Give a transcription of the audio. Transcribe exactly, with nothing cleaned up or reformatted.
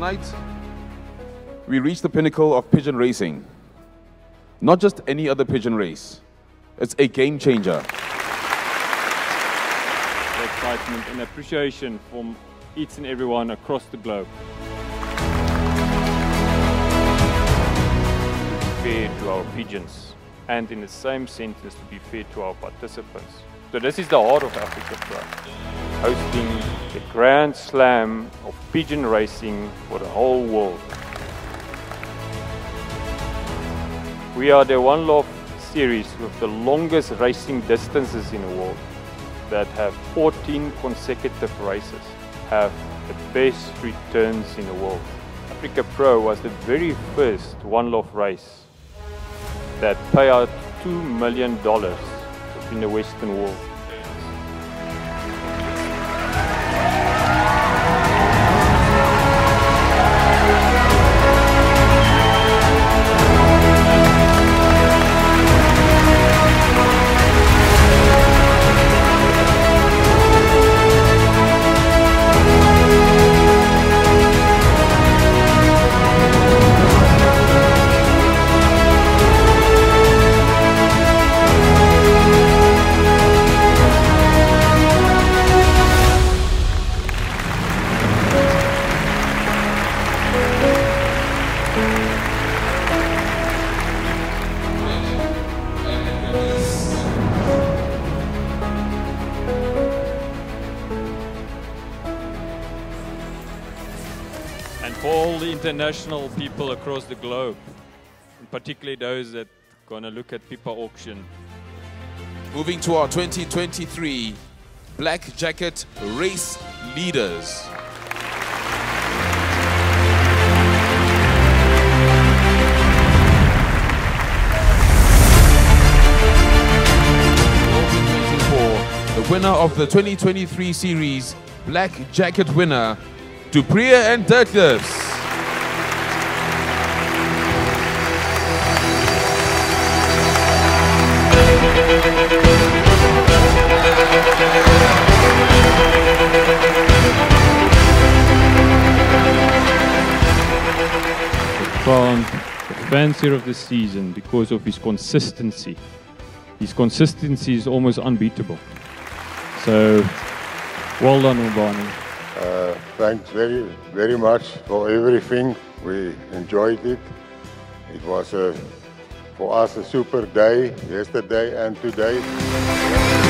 Tonight, we reach the pinnacle of pigeon racing. Not just any other pigeon race. It's a game changer. The excitement and appreciation from each and everyone across the globe. To be fair to our pigeons, and in the same sentence to be fair to our participants. So this is the heart of Africa Pro, hosting the Grand Slam of pigeon racing for the whole world. We are the One Love series with the longest racing distances in the world, that have fourteen consecutive races, have the best returns in the world. Africa Pro was the very first One Love race that paid out two million dollars in the Western world. And for all the international people across the globe, and particularly those that are going to look at Pippa Auction. Moving to our twenty twenty-three Black Jacket Race Leaders. The winner of the twenty twenty-three series, Black Jacket winner, Duprier and Dirklers. Crowned the fancier of the season because of his consistency. His consistency is almost unbeatable. So, well done, Mbani. Uh, thanks very, very much for everything. We enjoyed it. It was, a, for us, a super day, yesterday and today.